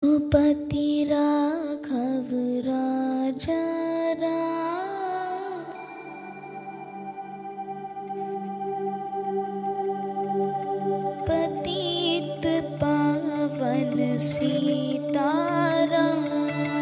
पति राघव राजा राम, पतित पावन सीताराम।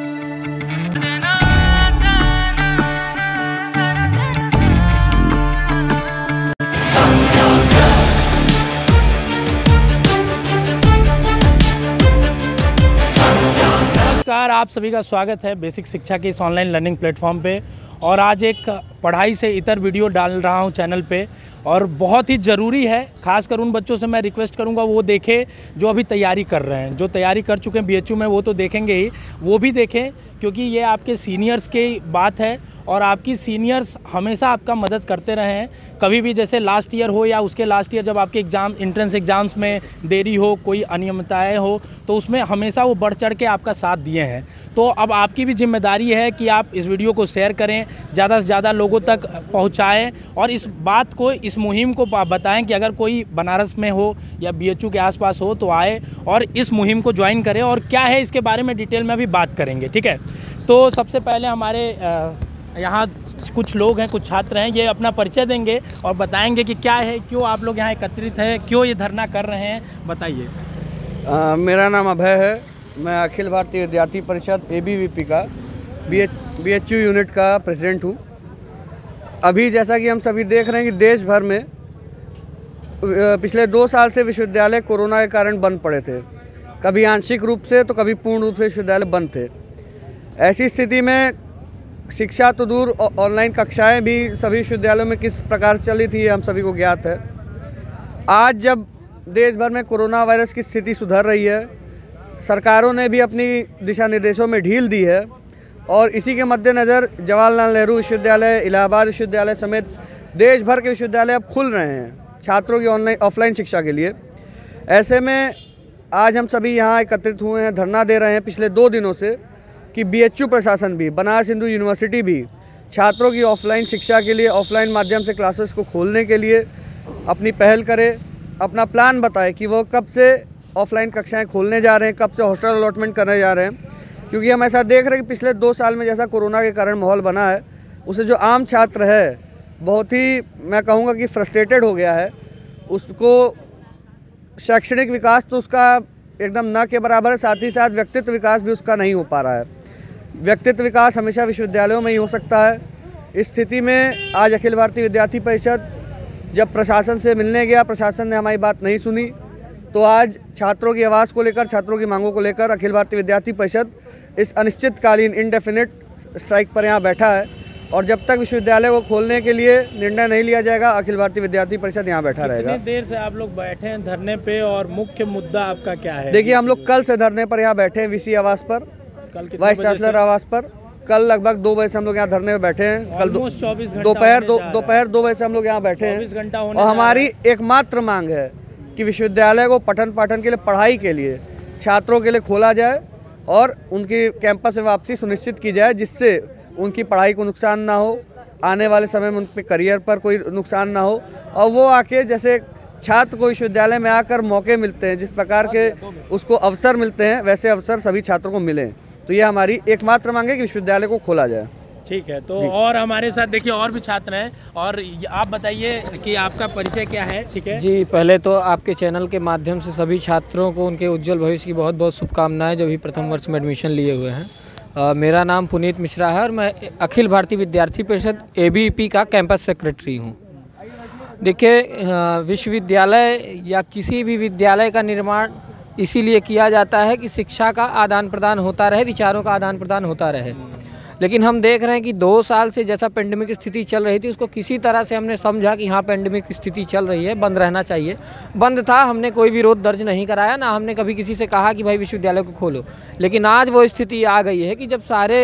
नमस्कार, आप सभी का स्वागत है बेसिक शिक्षा की इस ऑनलाइन लर्निंग प्लेटफॉर्म पे। और आज एक पढ़ाई से इतर वीडियो डाल रहा हूं चैनल पे, और बहुत ही ज़रूरी है। खासकर उन बच्चों से मैं रिक्वेस्ट करूंगा वो देखें जो अभी तैयारी कर रहे हैं। जो तैयारी कर चुके हैं बीएचयू में वो तो देखेंगे ही, वो भी देखें क्योंकि ये आपके सीनियर्स की बात है। और आपकी सीनियर्स हमेशा आपका मदद करते रहे हैं। कभी भी जैसे लास्ट ईयर हो या उसके लास्ट ईयर जब आपके एग्ज़ाम एंट्रेंस एग्ज़ाम्स में देरी हो, कोई अनियमितताएँ हो, तो उसमें हमेशा वो बढ़ चढ़ के आपका साथ दिए हैं। तो अब आपकी भी जिम्मेदारी है कि आप इस वीडियो को शेयर करें, ज़्यादा से ज़्यादा लोगों तक पहुँचाएँ और इस बात को, इस मुहिम को बताएँ कि अगर कोई बनारस में हो या बीएचयू के आसपास हो तो आए और इस मुहिम को ज्वाइन करें। और क्या है इसके बारे में डिटेल में अभी बात करेंगे, ठीक है। तो सबसे पहले हमारे यहाँ कुछ लोग हैं, कुछ छात्र हैं, ये अपना परिचय देंगे और बताएंगे कि क्या है, क्यों आप लोग यहाँ एकत्रित हैं, क्यों ये धरना कर रहे हैं, बताइए। मेरा नाम अभय है। मैं अखिल भारतीय विद्यार्थी परिषद ABVP का BHU यूनिट का प्रेसिडेंट हूँ। अभी जैसा कि हम सभी देख रहे हैं कि देश भर में पिछले 2 साल से विश्वविद्यालय कोरोना के कारण बंद पड़े थे। कभी आंशिक रूप से तो कभी पूर्ण रूप से विश्वविद्यालय बंद थे। ऐसी स्थिति में शिक्षा तो दूर, ऑनलाइन कक्षाएं भी सभी विश्वविद्यालयों में किस प्रकार चली थी हम सभी को ज्ञात है। आज जब देश भर में कोरोना वायरस की स्थिति सुधर रही है, सरकारों ने भी अपनी दिशा निर्देशों में ढील दी है और इसी के मद्देनज़र जवाहरलाल नेहरू विश्वविद्यालय, इलाहाबाद विश्वविद्यालय समेत देश भर के विश्वविद्यालय अब खुल रहे हैं छात्रों की ऑफलाइन शिक्षा के लिए। ऐसे में आज हम सभी यहाँ एकत्रित हुए हैं, धरना दे रहे हैं पिछले 2 दिनों से कि BHU प्रशासन भी, बनारस हिंदू यूनिवर्सिटी भी छात्रों की ऑफलाइन शिक्षा के लिए, ऑफलाइन माध्यम से क्लासेस को खोलने के लिए अपनी पहल करे, अपना प्लान बताए कि वो कब से ऑफलाइन कक्षाएं खोलने जा रहे हैं, कब से हॉस्टल अलॉटमेंट करने जा रहे हैं। क्योंकि हम ऐसा देख रहे हैं कि पिछले 2 साल में जैसा कोरोना के कारण माहौल बना है, उससे जो आम छात्र है बहुत ही, मैं कहूँगा कि फ्रस्ट्रेटेड हो गया है। उसको शैक्षणिक विकास तो उसका एकदम न के बराबर है, साथ ही साथ व्यक्तित्व विकास भी उसका नहीं हो पा रहा है। व्यक्तित्व विकास हमेशा विश्वविद्यालयों में ही हो सकता है। इस स्थिति में आज अखिल भारतीय विद्यार्थी परिषद जब प्रशासन से मिलने गया, प्रशासन ने हमारी बात नहीं सुनी, तो आज छात्रों की आवाज़ को लेकर, छात्रों की मांगों को लेकर अखिल भारतीय विद्यार्थी परिषद इस अनिश्चितकालीन इंडेफिनिट स्ट्राइक पर यहाँ बैठा है। और जब तक विश्वविद्यालय को खोलने के लिए निर्णय नहीं लिया जाएगा, अखिल भारतीय विद्यार्थी परिषद यहाँ बैठा रहेगा। कितनी देर से आप लोग बैठे हैं धरने पे और मुख्य मुद्दा आपका क्या है? देखिए, हम लोग कल से धरने पर यहाँ बैठे हैं, VC आवास पर, वाइस चांसलर आवास पर। कल लगभग 2 बजे से हम लोग यहाँ धरने में बैठे हैं। कल दोपहर 2 बजे से हम लोग यहाँ बैठे हैं। और हमारी एकमात्र मांग है कि विश्वविद्यालय को पठन पाठन के लिए, पढ़ाई के लिए, छात्रों के लिए खोला जाए और उनकी कैंपस में वापसी सुनिश्चित की जाए, जिससे उनकी पढ़ाई को नुकसान ना हो, आने वाले समय में उनके करियर पर कोई नुकसान ना हो। और वो आके, जैसे छात्र को विश्वविद्यालय में आकर मौके मिलते हैं, जिस प्रकार के उसको अवसर मिलते हैं, वैसे अवसर सभी छात्रों को मिलें। तो ये हमारी एकमात्र मांग है कि विश्वविद्यालय को खोला जाए। ठीक है। तो और हमारे साथ देखिए और भी छात्र हैं, और आप बताइए कि आपका परिचय क्या है। ठीक है जी, पहले तो आपके चैनल के माध्यम से सभी छात्रों को उनके उज्जवल भविष्य की बहुत बहुत शुभकामनाएं जो भी प्रथम वर्ष में एडमिशन लिए हुए हैं। मेरा नाम पुनीत मिश्रा है और मैं अखिल भारतीय विद्यार्थी परिषद ABVP का कैंपस सेक्रेटरी हूँ। देखिए, विश्वविद्यालय या किसी भी विद्यालय का निर्माण इसीलिए किया जाता है कि शिक्षा का आदान प्रदान होता रहे, विचारों का आदान प्रदान होता रहे। लेकिन हम देख रहे हैं कि 2 साल से जैसा पेंडेमिक स्थिति चल रही थी, उसको किसी तरह से हमने समझा कि हाँ, पेंडेमिक स्थिति चल रही है, बंद रहना चाहिए। बंद था, हमने कोई विरोध दर्ज नहीं कराया, ना हमने कभी किसी से कहा कि भाई विश्वविद्यालय को खोलो। लेकिन आज वो स्थिति आ गई है कि जब सारे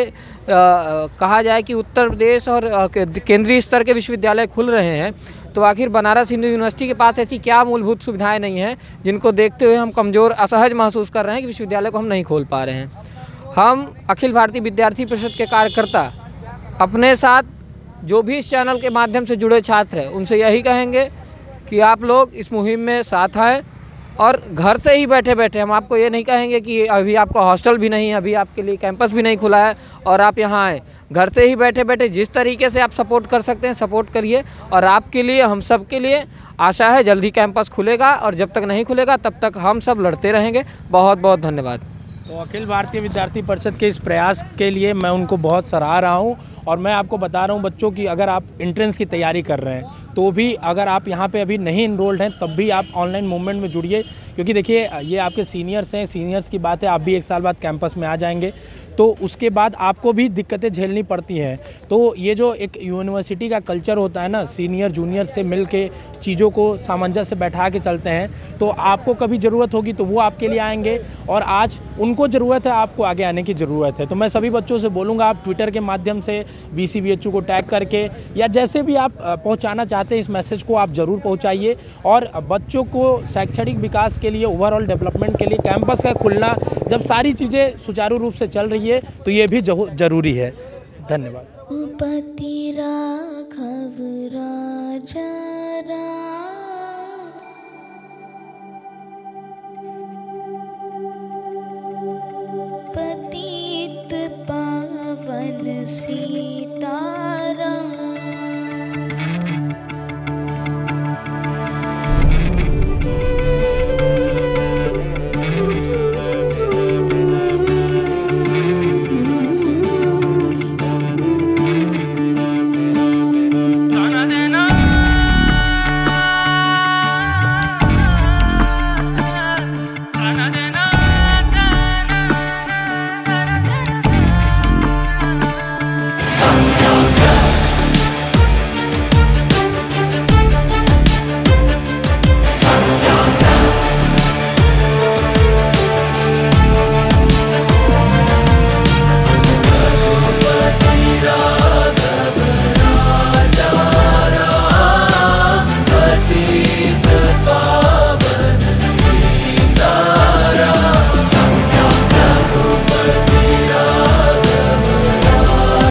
कहा जाए कि उत्तर प्रदेश और केंद्रीय स्तर के विश्वविद्यालय खुल रहे हैं, तो आखिर बनारस हिंदू यूनिवर्सिटी के पास ऐसी क्या मूलभूत सुविधाएं नहीं हैं जिनको देखते हुए हम कमज़ोर, असहज महसूस कर रहे हैं कि विश्वविद्यालय को हम नहीं खोल पा रहे हैं। हम अखिल भारतीय विद्यार्थी परिषद के कार्यकर्ता अपने साथ जो भी इस चैनल के माध्यम से जुड़े छात्र हैं, उनसे यही कहेंगे कि आप लोग इस मुहिम में साथ आएँ और घर से ही बैठे बैठे, हम आपको ये नहीं कहेंगे कि अभी आपका हॉस्टल भी नहीं है, अभी आपके लिए कैंपस भी नहीं खुला है और आप यहाँ आए, घर से ही बैठे बैठे जिस तरीके से आप सपोर्ट कर सकते हैं सपोर्ट करिए। और आपके लिए, हम सब के लिए आशा है जल्दी कैंपस खुलेगा, और जब तक नहीं खुलेगा तब तक हम सब लड़ते रहेंगे। बहुत बहुत धन्यवाद। तो अखिल भारतीय विद्यार्थी परिषद के इस प्रयास के लिए मैं उनको बहुत सराह रहा हूँ। और मैं आपको बता रहा हूँ बच्चों की, अगर आप एंट्रेंस की तैयारी कर रहे हैं तो भी, अगर आप यहाँ पे अभी नहीं इनरोल्ड हैं तब भी आप ऑनलाइन मूवमेंट में जुड़िए, क्योंकि देखिए ये आपके सीनियर्स हैं, सीनियर्स की बात है, आप भी 1 साल बाद कैंपस में आ जाएंगे, तो उसके बाद आपको भी दिक्कतें झेलनी पड़ती हैं। तो ये जो एक यूनिवर्सिटी का कल्चर होता है ना, सीनियर जूनियर से मिल के चीज़ों को सामंजस्य से बैठा के चलते हैं, तो आपको कभी ज़रूरत होगी तो वो आपके लिए आएंगे, और आज उनको ज़रूरत है, आपको आगे आने की ज़रूरत है। तो मैं सभी बच्चों से बोलूँगा, आप ट्विटर के माध्यम से BCBHU को टैग करके या जैसे भी आप पहुँचाना चाहते हैं इस मैसेज को आप ज़रूर पहुँचाइए। और बच्चों को शैक्षणिक विकास के लिए, ओवरऑल डेवलपमेंट के लिए कैंपस का खुलना, जब सारी चीज़ें सुचारू रूप से चल रही है तो ये भी ज़रूरी है। धन्यवाद। पति राघव राजा राम, पतित पावन सीताराम।